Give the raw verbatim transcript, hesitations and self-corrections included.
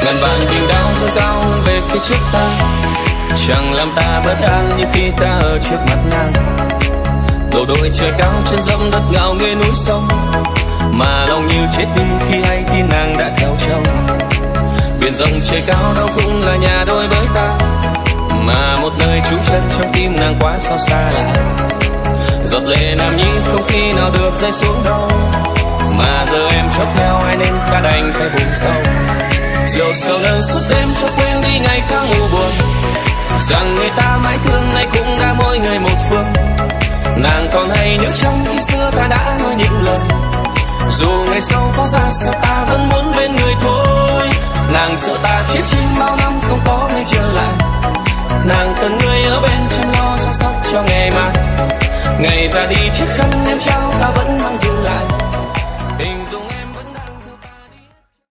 ngàn vạn tình đau dâng cao về phía trước ta, chẳng làm ta bất an như khi ta ở trước mặt nàng. Đầu đội trời cao chân dẫm đất ngạo nghê núi sông, mà lòng như chết đi khi hay tin nàng đã theo chồng. Biển rộng trời cao đâu cũng là nhà đôi với ta, mà một nơi trú chân trong tim nàng quá sao xa lạ. Giọt lệ nam nhi không khi nào được rơi xuống đâu, mà giờ em chót theo ai nên ta đành phải buồn sâu. Rượu sầu nâng suốt đêm cho quên đi ngày tháng u buồn, rằng người ta mãi thương nay cũng đã mỗi người một phương. Nàng còn hay nhớ trong khi xưa ta đã nói những lời, dù ngày sau có ra sao ta vẫn muốn bên người thôi. Nàng sợ ta chết chim bao năm không có nơi trở lại, nàng cần người ở bên chăm lo chăm sóc cho ngày mai. Ngày ra đi chiếc khăn em trao ta vẫn mang giữ lại,